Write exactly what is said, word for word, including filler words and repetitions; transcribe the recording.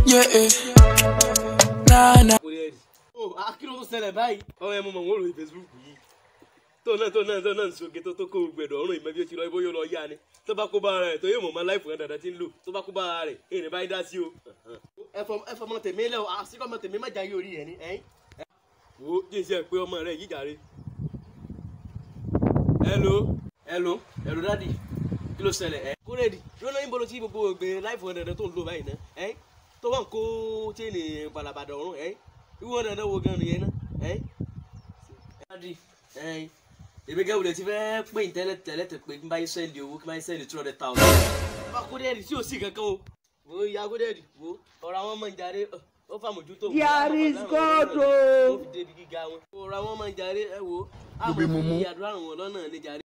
Yeah, nah, nah. Oh, akí ló tún ṣẹlẹ̀ báyìí. Ọmọ ẹ mọ̀ mọ̀ wọ́n lórí Facebook yìí. Tó náà tó náà tó náà sókè tó tó kó gbẹ̀dọ̀ ọ̀run ìmọ̀ bí ó ti lọ ibó yóò lọ yá ni. Tó bá kó bá ara rẹ̀ tó yóò mọ̀ máa láìpù rẹ̀ dáadáa tí ń lò. Tó bá kó bá ara rẹ̀ èyí ni báyìí dá sí o. Ẹ fọ ọmọ tèmi lẹ́ o, àsìkò ọmọ tèmi má jayé orí ẹ̀ ní. Wo jí iṣẹ́ pé ọmọ rẹ̀ yìí jàre. Hello, hello, hello daddy. Kí ló ṣẹlẹ̀ ẹ? Kúrẹ́dì, lọ́nà yín bolo tí gbogbo ògbé láìpù rẹ̀ dáadáa tó ń lò báyìí náà. Tó wà ń kó chain balabada ọ̀run ẹ̀. Ìwọ dandan wo gan nìyẹn náà ẹ adi ẹ èmi gẹ́gẹ́ wòlé ti fẹ́ pé ìtẹ́lẹ̀ tẹ́lẹ̀ tẹ́ pé kí n bá yín sẹ́ndì owó kí n bá yín sẹ́ndì two hundred thousand. bá a kó dẹ́ẹ̀dì tí o sì kankan o wo ìyá kó dẹ́ẹ̀dì wo ọ̀rọ̀ àwọn ọmọ ìjàre ó fà mójútó. yàrá ìsọ́dọ̀. ó fi débi gíga wọn. ọ̀rọ̀ àwọn ọmọ ìjàre ẹ wo àmọ́ ìyàdúrà wọn lọ́nà níjàre.